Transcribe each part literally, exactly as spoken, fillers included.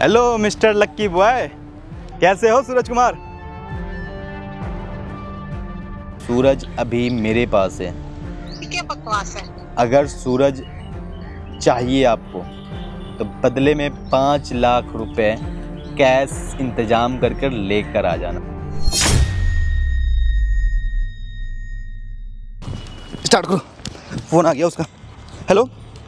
Hello mister लक्की boy, कैसे हो सूरज कुमार? सूरज अभी मेरे पास है। क्या बकवास है? अगर सूरज चाहिए आपको तो बदले में पाँच लाख रुपए कैश इंतजाम कर कर लेकर आ जाना। स्टार्ट करो, फोन आ गया उसका। हेलो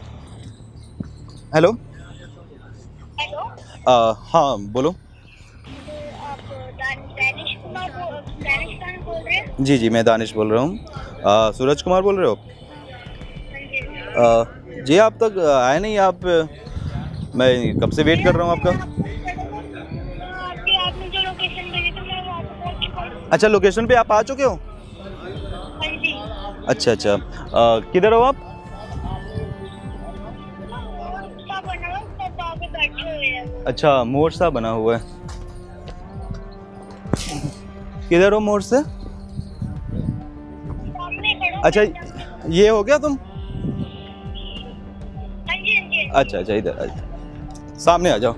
हेलो हेलो, आ, हाँ बोलो। आप दानिश कुमार दानिश खान बोल रहे हैं? जी जी मैं दानिश बोल रहा हूँ। सूरज कुमार बोल रहे हो? आ, जी आप तक आए नहीं आप, मैं कब से वेट कर रहा हूँ आपका। आपने आपने जो लोकेशन भेजी तो मैं वहाँ पे पहुँच चुका हूँ। अच्छा लोकेशन पे आप आ चुके हो? हाँ जी। अच्छा अच्छा, आ, किधर हो आप? सा बना हुआ सब वहाँ पे बैठे हुए हैं। अच्छा मोड़ सा बना हुआ है, किधर हो मोड़ से? सामने खड़ा हूँ। अच्छा ये हो गया तुम? हाँ जी हाँ जी। अच्छा अच्छा इधर अच्छा। सामने आ जाओ।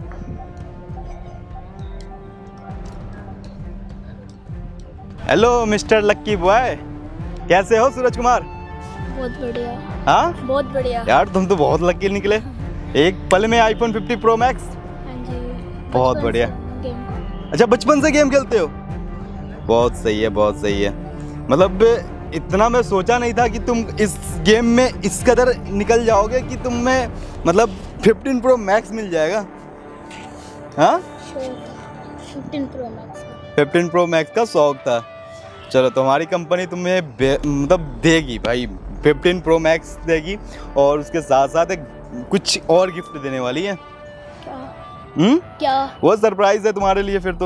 हेलो मिस्टर लक्की बॉय, कैसे हो सूरज कुमार? बहुत बढ़िया। हाँ बहुत बढ़िया यार तुम तो बहुत लकी निकले, एक पल में आईफोन फिफ्टी प्रो मैक्स। हाँ जी, बहुत बचपन बढ़िया। से गेम। अच्छा बचपन से गेम खेलते हो? बहुत सही है बहुत सही है। मतलब इतना मैं सोचा नहीं था कि तुम इस गेम में इस कदर निकल जाओगे कि तुम में मतलब फिफ्टीन प्रो मैक्स मिल जाएगा। हाँ fifteen pro max. Fifteen pro max का शौक था। चलो तुम्हारी कंपनी तुम्हें मतलब देगी भाई, फिफ्टीन प्रो मैक्स देगी और उसके साथ साथ एक कुछ और गिफ्ट देने वाली है। क्या? हम्म क्या? वो सरप्राइज है तुम्हारे लिए फिर तो।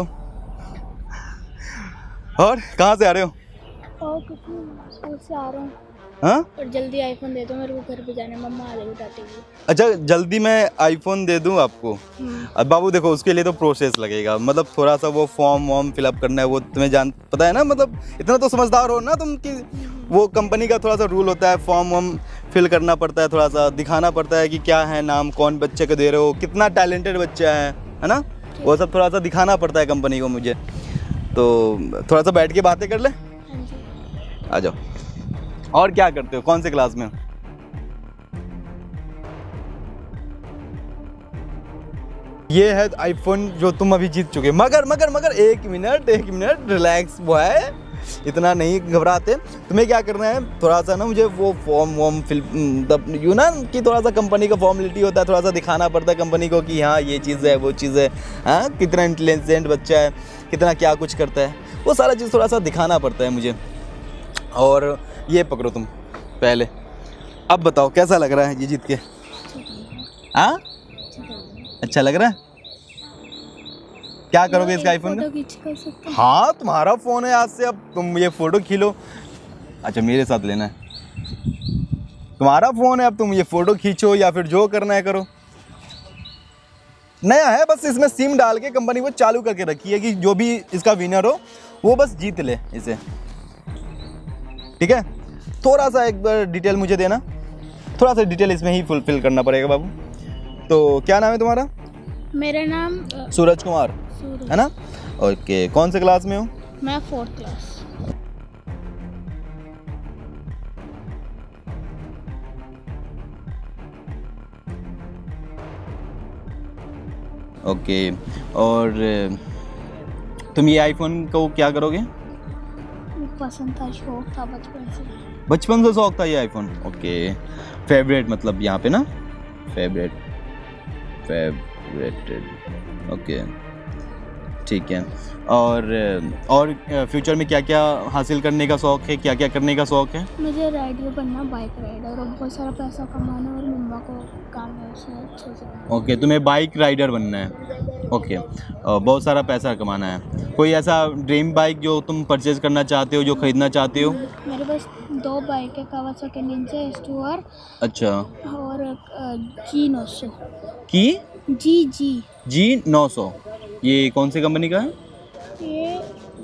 और कहाँ से आ रहे हो? और कुछ नहीं, स्कूल से आ रहा हूँ। हाँ और जल्दी आईफोन दे दो मेरे को, घर पे जाने मम्मा आ जाएगी डांटेगी। अच्छा जल्दी मैं आईफोन दे दूं आपको? अब बाबू देखो उसके लिए तो प्रोसेस लगेगा, मतलब थोड़ा सा वो फॉर्म वॉर्म फिलअप करना है, वो तुम्हें जान पता है ना, मतलब इतना तो समझदार हो ना तुम कि वो कंपनी का थोड़ा सा रूल होता है, फॉर्म वॉर्म फिल करना पड़ता है, थोड़ा सा दिखाना पड़ता है कि क्या है नाम, कौन बच्चे को दे रहे हो, कितना टैलेंटेड बच्चा है है ना, वो सब थोड़ा सा दिखाना पड़ता है कंपनी को मुझे। तो थोड़ा सा बैठ के बातें कर ले। आ जाओ। और क्या करते हो, कौन से क्लास में हो? ये है आईफोन जो तुम अभी जीत चुके, मगर मगर मगर एक मिनट एक मिनट रिलैक्स बॉय, इतना नहीं घबराते। तुम्हें क्या करना है, थोड़ा सा ना मुझे वो फॉर्म वॉर्म फिल यू ना कि थोड़ा सा कंपनी का फॉर्मेलिटी होता है, थोड़ा सा दिखाना पड़ता है कंपनी को कि हाँ ये चीज़ है वो चीज़ है, हाँ कितना इंटेलिजेंट बच्चा है, कितना क्या कुछ करता है, वो सारा चीज़ थोड़ा सा दिखाना पड़ता है मुझे। और ये पकड़ो तुम पहले, अब बताओ कैसा लग रहा है ये जीत के? हाँ अच्छा लग रहा है? क्या करोगे इसका आईफोन का? हाँ तुम्हारा फोन है आज से, अब तुम ये फोटो खींचो। अच्छा मेरे साथ लेना है, तुम्हारा फोन है अब तुम ये फोटो खींचो या फिर जो करना है करो। नया है, बस इसमें सिम डाल के कंपनी को चालू करके रखी है कि जो भी इसका विनर हो वो बस जीत ले इसे, ठीक है? थोड़ा सा एक बार डिटेल मुझे देना, थोड़ा सा डिटेल इसमें ही फुलफिल करना पड़ेगा बाबू। तो क्या नाम है तुम्हारा? मेरा नाम सूरज कुमार है ना? ओके, कौन से क्लास में हो? मैं फोर्थ क्लास। ओके, और तुम ये आईफोन को क्या करोगे? पसंद था, शौक था बचपन से। बचपन से शौक था ये आईफोन? ओके, फेवरेट मतलब यहाँ पे ना, फेवरेट फेवरेटेड, ओके ठीक है। और और फ्यूचर में क्या क्या हासिल करने का शौक है, क्या क्या करने का शौक है? मुझे राइडर बनना, बाइक राइडर, और बहुत सारा पैसा कमाना और मम्मा को काम है उसमें अच्छे से। ओके तुम्हें बाइक राइडर बनना है, ओके, और बहुत सारा पैसा कमाना है। कोई ऐसा ड्रीम बाइक जो तुम परचेज करना चाहते हो, जो खरीदना चाहते हो? मेरे पास दो बाइक है, Kawasaki Ninja S two R. अच्छा। और जी नौ सौ की जी जी जी नौ सौ, ये कौन सी कंपनी का है? ये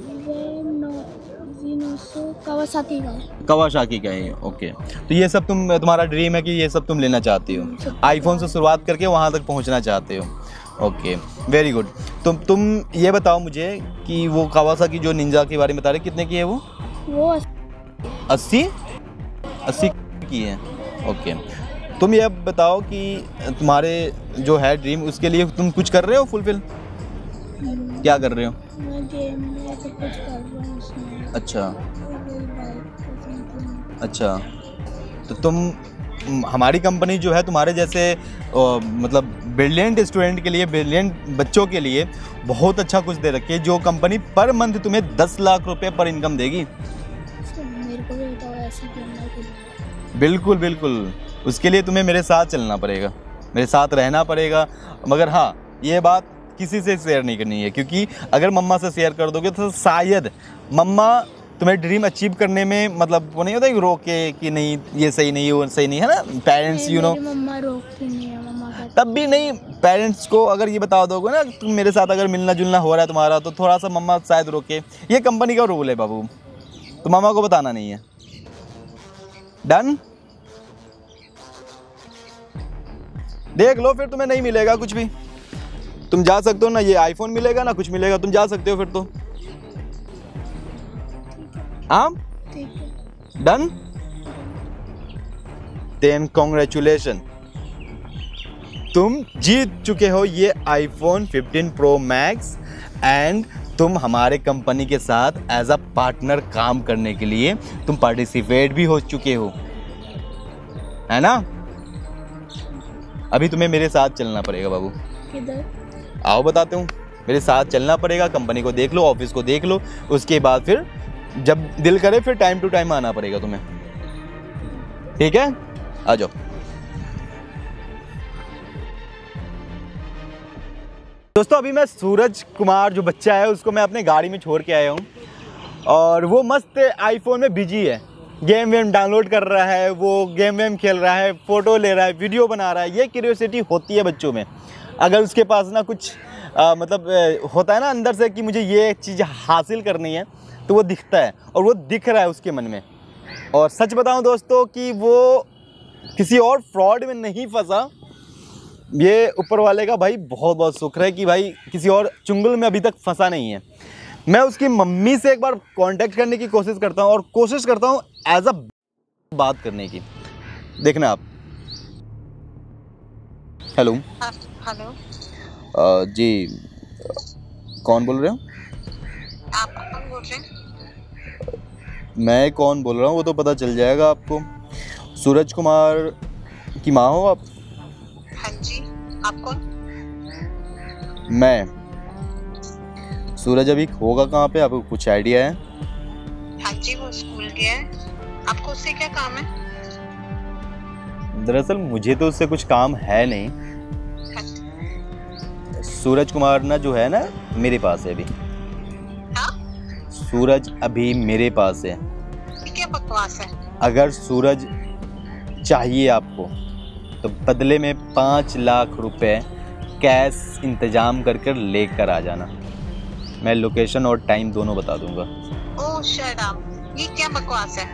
जी नौ सौ कावासाकी का है। कावासाकी का है, ओके। तो ये सब तुम, तुम्हारा ड्रीम है कि ये सब तुम लेना चाहती हो, आईफोन से शुरुआत करके वहाँ तक पहुँचना चाहते हो, ओके, वेरी गुड। तुम तुम ये बताओ मुझे कि वो कावासाकी जो निंजा के बारे में बता रहे, कितने की है वो? वो अस्सी अस्सी की है। ओके, तुम ये बताओ कि तुम्हारे जो है ड्रीम, उसके लिए तुम कुछ कर रहे हो फुलफिल? क्या कर रहे हो? मैं गेम में तो कुछ कर रहा हूँ उसमें। अच्छा बाइक अच्छा, तो तुम हमारी कंपनी जो है तुम्हारे जैसे आ, मतलब ब्रिलियंट स्टूडेंट के लिए, ब्रिलियंट बच्चों के लिए बहुत अच्छा कुछ दे रखी है, जो कंपनी पर मंथ तुम्हें दस लाख रुपए पर इनकम देगी। मेरे को भी बताओ ऐसे करना के लिए। बिल्कुल बिल्कुल, उसके लिए तुम्हें मेरे साथ चलना पड़ेगा, मेरे साथ रहना पड़ेगा। मगर हाँ, ये बात किसी से शेयर नहीं करनी है, क्योंकि अगर मम्मा से शेयर कर दोगे तो शायद मम्मा तुम्हें ड्रीम अचीव करने में, मतलब वो नहीं होता कि रोके कि नहीं ये सही नहीं, वो सही नहीं है ना, पेरेंट्स यू नो। मम्मा रोकती नहीं है, मम्मा कहती तब भी नहीं, पेरेंट्स को अगर ये बता दोगे ना तुम मेरे साथ अगर मिलना जुलना हो रहा है तुम्हारा, तो थोड़ा सा मम्मा शायद रोके। ये कंपनी का रूल है बाबू, तो मामा को बताना नहीं है। डन? देख लो फिर तुम्हें नहीं मिलेगा कुछ भी, तुम जा सकते हो ना, ये आईफोन मिलेगा ना कुछ मिलेगा, तुम जा सकते हो फिर तो। हाँ ठीक है। डन? देन कॉन्ग्रेचुलेशन, तुम जीत चुके हो ये iPhone fifteen pro max and तुम हमारे कंपनी के साथ एज अ पार्टनर काम करने के लिए तुम पार्टिसिपेट भी हो चुके हो, है ना? अभी तुम्हें मेरे साथ चलना पड़ेगा बाबू। किधर? आओ बताते हूँ, मेरे साथ चलना पड़ेगा, कंपनी को देख लो, ऑफिस को देख लो, उसके बाद फिर जब दिल करे फिर टाइम टू टाइम आना पड़ेगा तुम्हें, ठीक है? आ जाओ। दोस्तों अभी मैं सूरज कुमार जो बच्चा है उसको मैं अपने गाड़ी में छोड़ के आया हूँ, और वो मस्त आईफोन में बिजी है, गेम वेम डाउनलोड कर रहा है, वो गेम वेम खेल रहा है, फ़ोटो ले रहा है, वीडियो बना रहा है। ये क्यूरियोसिटी होती है बच्चों में, अगर उसके पास ना कुछ आ, मतलब आ, होता है ना अंदर से कि मुझे ये चीज़ हासिल करनी है, तो वो दिखता है और वो दिख रहा है उसके मन में। और सच बताऊं दोस्तों कि वो किसी और फ्रॉड में नहीं फंसा, ये ऊपर वाले का भाई बहुत बहुत शुक्र है कि भाई किसी और चुंगल में अभी तक फंसा नहीं है। मैं उसकी मम्मी से एक बार कांटेक्ट करने की कोशिश करता हूं और कोशिश करता हूं एज अ बात करने की। देखना आप। हेलो हेलो जी, कौन बोल रहे हो? आप कौन बोल रहे हैं? मैं कौन बोल रहा हूँ वो तो पता चल जाएगा आपको। सूरज कुमार की माँ हो आप? हाँ जी, आप कौन? मैं सूरज अभी होगा कहाँ पे, आपको कुछ आइडिया है? हाँ जी, वो स्कूल गया है। आपको उससे क्या काम है? दरअसल मुझे तो उससे कुछ काम है नहीं। हाँ। सूरज कुमार ना जो है ना मेरे पास है अभी। हाँ? सूरज अभी मेरे पास है। क्या बकवास है? अगर सूरज चाहिए आपको तो बदले में पाँच लाख रुपए कैश इंतजाम करके लेकर आ जाना, मैं लोकेशन और टाइम दोनों बता दूंगा। ओह शट अप, ये क्या बकवास है?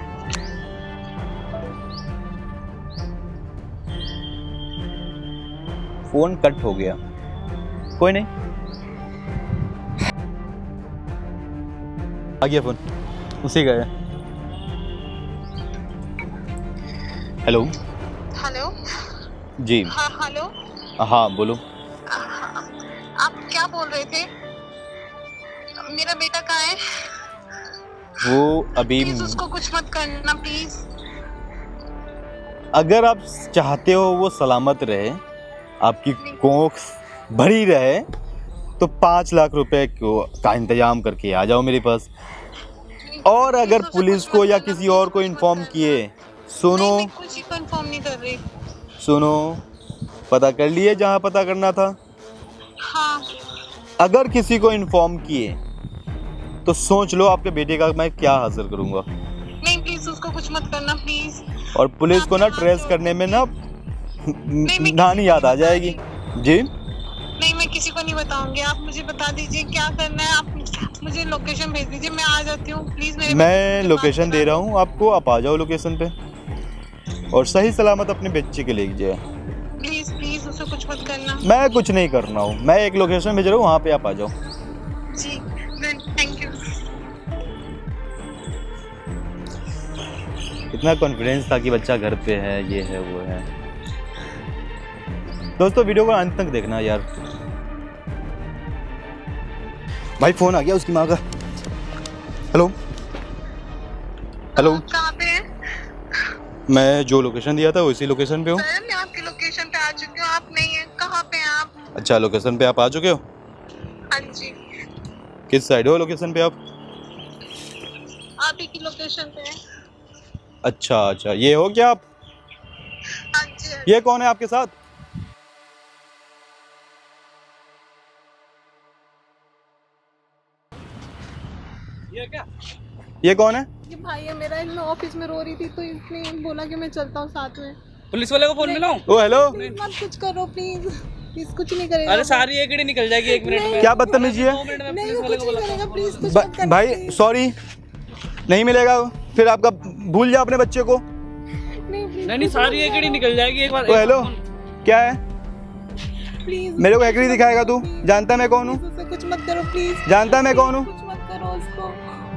फोन कट हो गया, कोई नहीं, आ गया फोन, उसी का है। हेलो हेलो जी। हाँ हेलो। हाँ बोलो। आप क्या बोल रहे थे? मेरा बेटा कहाँ है? वो अभी, प्लीज उसको कुछ मत करना प्लीज। अगर आप चाहते हो वो सलामत रहे, आपकी कोख भरी रहे, तो पाँच लाख रुपए को का इंतजाम करके आ जाओ मेरे पास। और अगर पुलिस को या किसी और को इन्फॉर्म किए, सुनो नहीं, मैं कुछ इन्फॉर्म नहीं कर रही। सुनो, पता कर लिए जहाँ पता करना था। हाँ। अगर किसी को इन्फॉर्म किए तो सोच लो आपके बेटे का मैं क्या हासिल करूंगा। नहीं प्लीज उसको कुछ मत करना प्लीज। और पुलिस को ना ट्रेस करने में ना नानी याद आ जाएगी। जी नहीं, मैं किसी को नहीं बताऊंगी। आप मुझे बता दीजिए क्या करना है। आप मुझे लोकेशन भेज दीजिए, मैं आ जाती हूँ प्लीज। मेरे मैं लोकेशन दे रहा हूँ आपको, आप आ जाओ लोकेशन पे और सही सलामत अपने बच्चे के ले जाए। प्लीज प्लीज उसको कुछ मत करना। करना। मैं कुछ नहीं कर रहा हूँ, मैं एक लोकेशन भेज रहा हूँ, वहाँ पे आप आ जाओ। जी थैंक यू। इतना कॉन्फिडेंस था कि बच्चा घर पे है, ये है वो है। दोस्तों वीडियो को अंत तक देखना यार। भाई फोन आ गया उसकी माँ का। हेलो हेलो, कहाँ पे है? मैं जो लोकेशन दिया था उसी लोकेशन पे हूँ। सर मैं आपकी लोकेशन पे आ चुकी हूँ, आप नहीं है। कहाँ पे हैं आप? अच्छा लोकेशन पे आप आ चुके हो? हाँ जी। किस साइड हो लोकेशन पे आप? आप ही की लोकेशन पे है। अच्छा अच्छा, ये हो क्या आप? हाँ जी हाँ जी। ये कौन है आपके साथ? ये क्या? ये कौन है? ये भाई है मेरा, मैं ऑफिस में रो रही थी तो इसने बोला कि मैं चलता हूँ साथ में। पुलिस वाले को फोन मिलाऊं? ओ हेलो, प्लीज मत कुछ करो प्लीज, प्लीज कुछ नहीं करेगा। अरे सारी एकड़ी निकल जाएगी एक मिनट में। क्या बदतमीजी है? दो मिनट में नहीं पुलिस वो वाले कुछ को नहीं बुलाता करेगा, हूं। प्लीज कुछ ब- मत करना, भाई please। सॉरी, नहीं मिलेगा फिर आपका। भूल जा अपने बच्चे को। नहीं प्लीज नहीं नहीं सारी एकड़ी निकल जाएगी एक बार। ओ हेलो, क्या है? प्लीज मेरे को एकड़ी दिखाएगा तू? जानता मैं कौन हूँ? उससे कुछ मत करो प्लीज। जानता मैं कौन हूँ? कुछ मत करो उसको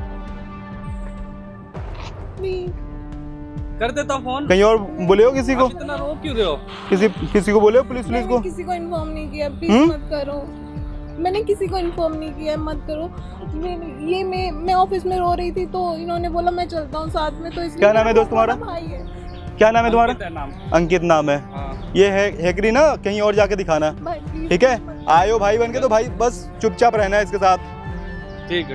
प्लीज। कर देता हूं फोन। कहीं और बोले हो किसी को? आप इतना रो क्यों रहे हो? किसी किसी को बोले हो पुलिस पुलिस को? मैंने किसी को इन्फॉर्म नहीं किया, प्लीज हम्म? मत करो। मैंने किसी को इन्फॉर्म नहीं किया, मत करो। मैं- ये मैं मैं ऑफिस में रो रही थी तो इन्होंने बोला मैं चलता हूँ साथ में, तो इसलिए क्या नाम है मेरा दोस्त तुम्हारा? भाई है। क्या नाम है तुम्हारा? अंकित है नाम। अंकित नाम है। हाँ। ये है हेकरी ना, कहीं और जाके दिखाना, भाई प्लीज ठीक है? आयो भाई बन के तो भाई बस चुपचाप रहना है इसके साथ। ठीक है।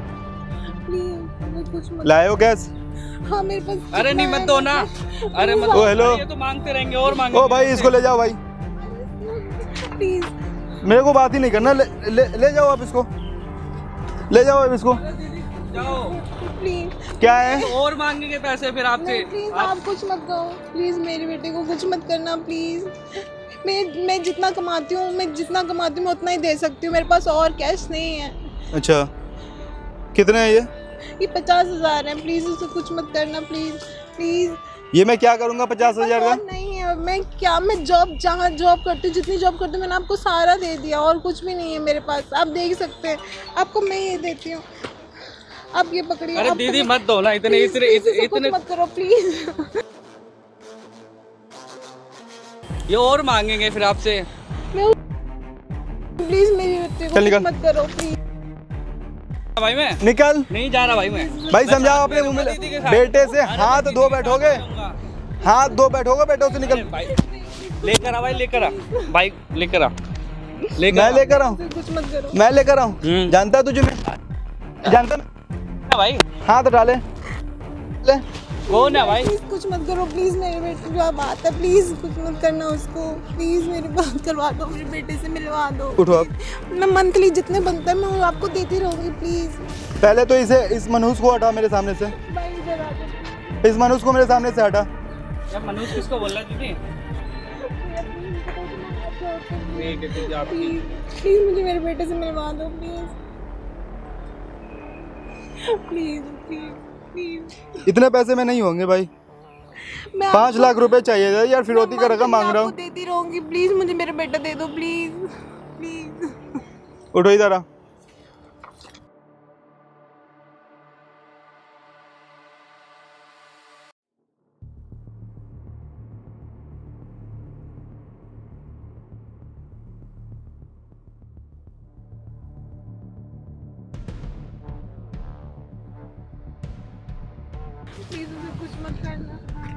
प्लीज कुछ मत। लाए हो गैस? हाँ मेरे पास। अरे नहीं मत दो ना। अरे मत ओ, दो। हेलो। ये तो मांगते रहेंगे और मांगेंगे। ओ भाई इसको ले जाओ भाई, प्लीज मेरे को बात ही नहीं करना। ले, ले, ले जाओ आप इसको, ले जाओ अब इसको। जाओ। प्लीज क्या है? और मांगेंगे पैसे फिर आपसे। प्लीज आप आप कुछ मत करो प्लीज, मेरे बेटे को कुछ मत करना प्लीज। मैं मैं जितना कमाती हूँ मैं जितना कमाती हूँ मैं उतना ही दे सकती हूँ, मेरे पास और कैश नहीं है। अच्छा कितने है ये? ये पचास हजार है, प्लीज उसे कुछ मत करना प्लीज प्लीज। ये मैं क्या करूँगा पचास हजार का? और नहीं है, मैं क्या मैं जॉब जहाँ जॉब करती हूँ जितनी जॉब करती हूँ मैंने आपको सारा दे दिया और कुछ भी नहीं है मेरे पास, आप देख सकते हैं। आपको मैं ये देती हूँ, आप ये पकड़िए। अरे आप दीदी पकड़िए। मत दो ना इतने प्लीज, इतने प्लीज, इसे इतने कुछ मत करो प्लीज। ये और मांगेंगे फिर आपसे। प्लीज मेरी बेटे को चल कुछ निकल। मत करो प्लीज। भाई मैं निकल नहीं जा रहा भाई मैं। भाई, मैं समझाओ साथ अपने में मुंह में। रहूंगा दीदी के साथ। बेटे से अरे हाथ मैं धो दीदी के बैठोगे? साथ रहूंगा। हाथ दो बैठोगे, बेटों से निकल। अरे भाई लेकर आ भाई, लेकर आ भाई, लेकर आ लेकर मैं आ। लेकर आऊँ? इसे कुछ मत करो। मैं लेकर आऊँ? हम्म। जानता है तुझे मैं? जानता मैं? भाई हाथ डाले ले। कौन है भाई? प्लीज कुछ मत करो प्लीज, मेरे बेटे जो बात है प्लीज कुछ मत करना उसको, प्लीज मेरी बात करवा दो, मेरे बेटे से मिलवा दो। उठो आप। मैं मंथली जितने बनता है मैं आपको देती रहूंगी प्लीज। पहले तो इसे इस मनहूस को हटा मेरे सामने से। भाई इधर आ जाओ। इस मनहूस को मेरे सामने से हटा। यार मनोज किसको बोल रहा है दीदी? ठीक है दीदी आप प्लीज प्लीज मुझे मेरे बेटे से मिलवा दो प्लीज प्लीज प्लीज प्लीज। इतने पैसे में नहीं होंगे भाई, मैं पाँच आपको- लाख रुपए चाहिए था यार, फिरौती का मैं रकम मांग रहा आपको हूँ। देती रहूंगी प्लीज, मुझे मेरा बेटा दे दो प्लीज प्लीज। उठो इधर आ। प्लीज उसे कुछ मत करना।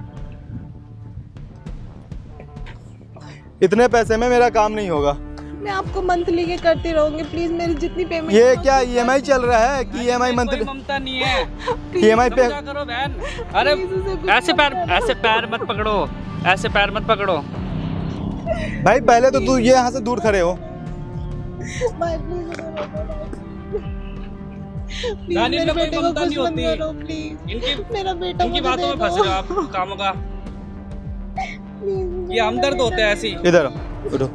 इतने पैसे में मेरा काम नहीं होगा। मैं आपको मंथली के करती रहूंगी प्लीज, मेरी जितनी पेमेंट। ये क्या ईएमआई चल रहा है कि ईएमआई कोई मंथली? ममता नहीं है। ईएमआई पे समझा करो बहन। अरे ऐसे पैर ऐसे पैर मत पकड़ो, ऐसे पैर मत पकड़ो। भाई पहले तो तू ये यहाँ से दूर खड़े हो। भाई प्लीज प्लीज रानी मेरे में कोई बेटे को ममता कुछ नहीं मत होती। करो प्लीज। इनकी मेरा बेटा इनकी मुझे बातों दे में फंस दो। रहे हो आप कामों का। प्लीज मुझे ये मेरा हमदर्द होते हैं बेटा ऐसी। इधर आओ, उठो।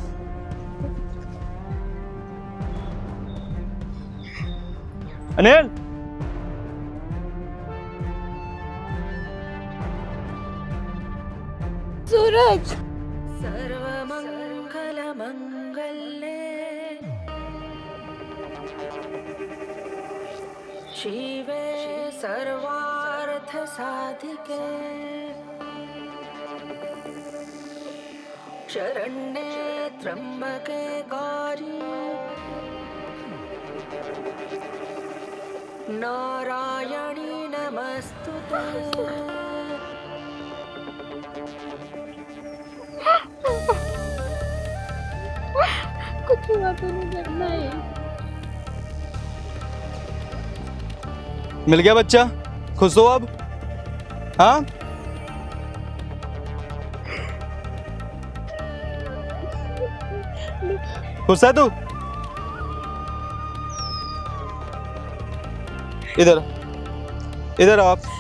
अनिल सूरज। सर्वमङ्गलं सर्वमङ्गल्ये शिवे सर्वार्थसाधिके शरण्ये त्र्यम्बके गौरी नारायणी नमस्तुते। कुछ हुआ तो नहीं करना है। मिल गया बच्चा, खुश हो अब? हाँ खुश है तू? इधर इधर आओ आप।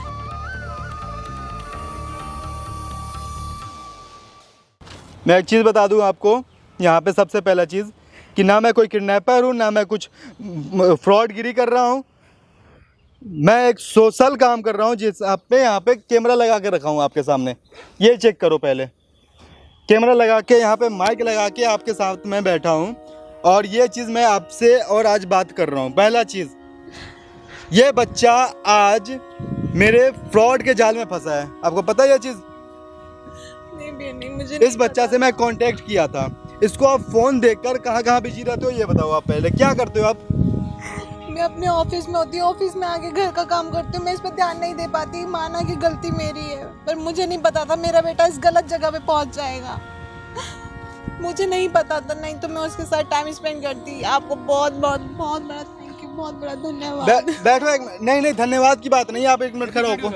मैं एक चीज़ बता दूं आपको यहाँ पे, सबसे पहला चीज़ कि ना मैं कोई किडनैपर हूँ, ना मैं कुछ फ्रॉडगिरी कर रहा हूँ। मैं एक सोशल काम कर रहा हूँ जिस आप पे यहाँ पे कैमरा लगा के रखा हूँ आपके सामने। ये चेक करो पहले, कैमरा लगा के यहाँ पे माइक लगा के आपके साथ में बैठा हूँ और ये चीज़ मैं आपसे और आज बात कर रहा हूँ। पहला चीज़, ये बच्चा आज मेरे फ्रॉड के जाल में फंसा है। आपको पता है ये चीज़? नहीं भी नहीं, मुझे इस बच्चा से मैं कांटेक्ट किया था। इसको आप फ़ोन देखकर कहाँ कहाँ बिजी रहते हो ये बताओ आप पहले, क्या करते हो आप? मैं अपने ऑफिस में होती हूँ, ऑफिस में आके घर का काम करती हूँ। मैं इस पर ध्यान नहीं दे पाती, माना कि गलती मेरी है, पर मुझे नहीं पता था मेरा बेटा इस गलत जगह पे पहुँच जाएगा। मुझे नहीं पता था, नहीं तो मैं उसके साथ टाइम स्पेंड करती। आपको बहुत बहुत बहुत बड़ा थैंक यू, बहुत बड़ा धन्यवाद। बै, बैठो एक मिनट। नहीं नहीं धन्यवाद की बात नहीं, आप एक मिनट खड़े हो।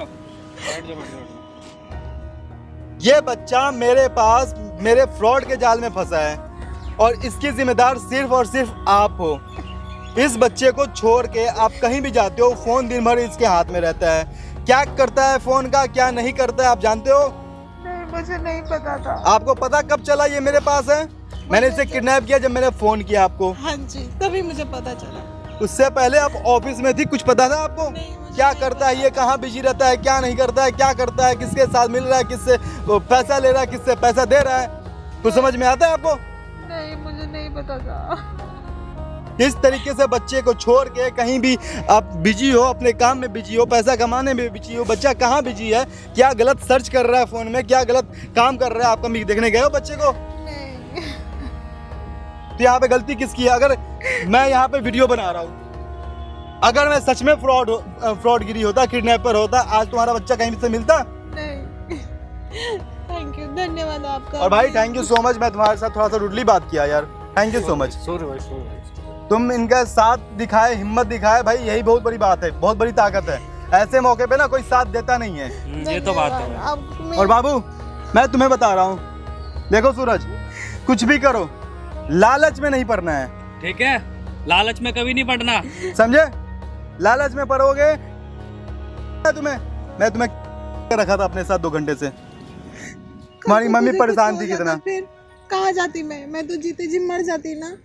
ये बच्चा मेरे पास मेरे फ्रॉड के जाल में फंसा है और इसकी जिम्मेदार सिर्फ और सिर्फ आप हो। इस बच्चे को छोड़ के आप कहीं भी जाते हो, फ़ोन दिन भर इसके हाथ में रहता है। क्या करता है फ़ोन का, क्या नहीं करता है आप जानते हो? नहीं, मुझे नहीं पता था। आपको पता कब चला ये मेरे पास है? मैंने इसे किडनैप किया जब मैंने फ़ोन किया आपको। हाँ जी, तभी मुझे पता चला। उससे पहले आप ऑफिस में थी, कुछ पता था आपको? क्या करता है ये, कहाँ बिजी रहता है, क्या नहीं करता है, क्या करता है, किसके साथ मिल रहा है, किससे पैसा ले रहा है, किससे पैसा दे रहा है, कुछ समझ में आता है आपको? नहीं, मुझे नहीं पता था। इस तरीके से बच्चे को छोड़ के कहीं भी आप बिजी हो, अपने काम में बिजी हो, पैसा कमाने में बिजी हो। बच्चा कहाँ बिजी है, क्या गलत सर्च कर रहा है फ़ोन में, क्या गलत काम कर रहा है, आप कभी देखने गए हो बच्चे को? नहीं। तो यहाँ पे गलती किसकी है? अगर मैं यहाँ पे वीडियो बना रहा हूँ, अगर मैं सच में फ्रॉड फ्रॉडगिरी होता, किडनैपर होता, आज तुम्हारा बच्चा कहीं से मिलता? नहीं। थैंक यू, धन्यवाद आपका। और भाई थैंक यू सो मच, मैं तुम्हारे साथ थोड़ा सा रुडली बात किया यार, thank you so much. Sorry भाई, सॉरी। तुम इनका साथ दिखाए, हिम्मत दिखाए, भाई यही बहुत बड़ी बात है, बहुत बड़ी ताकत है। ऐसे मौके पे ना कोई साथ देता नहीं है। ये तो बात है। और बाबू मैं तुम्हें बता रहा हूँ, देखो सूरज, कुछ भी करो लालच में नहीं पड़ना है, ठीक है? लालच में कभी नहीं पड़ना, समझे? लालच में पड़ोगे तुम्हें मैं तुम्हें रखा था अपने साथ दो घंटे से। तुम्हारी मम्मी परेशान थी कितना। फिर कहाँ जाती मैं मैं तो जीते जी मर जाती ना।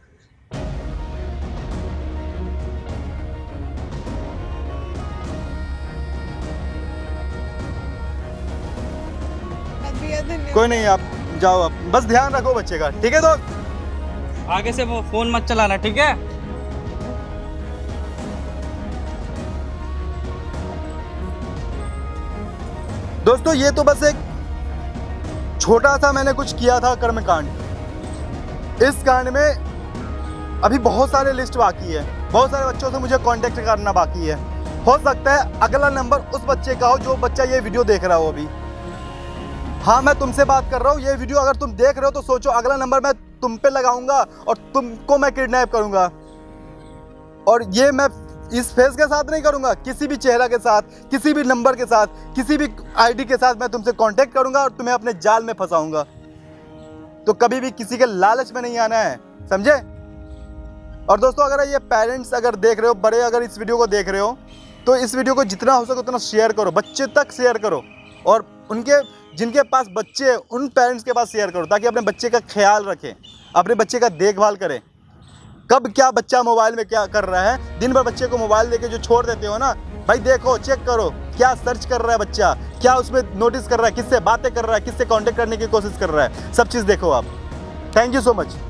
कोई नहीं, आप जाओ, आप बस ध्यान रखो बच्चे का, ठीक है दोस्त? आगे से वो फोन मत चलाना, ठीक है? दोस्तों ये तो बस एक छोटा सा मैंने कुछ किया था कर्मकांड। इस कांड में अभी बहुत सारे लिस्ट बाकी है, बहुत सारे बच्चों से मुझे कांटेक्ट करना बाकी है। हो सकता है अगला नंबर उस बच्चे का हो जो बच्चा ये वीडियो देख रहा हो अभी। हाँ मैं तुमसे बात कर रहा हूँ, ये वीडियो अगर तुम देख रहे हो तो सोचो अगला नंबर मैं तुम पे लगाऊंगा और तुमको मैं किडनैप करूंगा। और ये मैं इस फेस के साथ नहीं करूंगा, किसी भी चेहरा के साथ, किसी भी नंबर के साथ, किसी भी आईडी के साथ मैं तुमसे कांटेक्ट करूंगा और तुम्हें अपने जाल में फंसाऊंगा। तो कभी भी किसी के लालच में नहीं आना है, समझे? और दोस्तों अगर ये पेरेंट्स अगर देख रहे हो, बड़े अगर इस वीडियो को देख रहे हो, तो इस वीडियो को जितना हो सके उतना शेयर करो, बच्चे तक शेयर करो, और उनके जिनके पास बच्चे हैं उन पेरेंट्स के पास शेयर करो, ताकि अपने बच्चे का ख्याल रखें, अपने बच्चे का देखभाल करें। कब क्या बच्चा मोबाइल में क्या कर रहा है, दिन भर बच्चे को मोबाइल देके जो छोड़ देते हो ना, भाई देखो, चेक करो क्या सर्च कर रहा है बच्चा, क्या उसमें नोटिस कर रहा है, किससे बातें कर रहा है, किससे कांटेक्ट करने की कोशिश कर रहा है, सब चीज़ देखो आप। Thank you so much.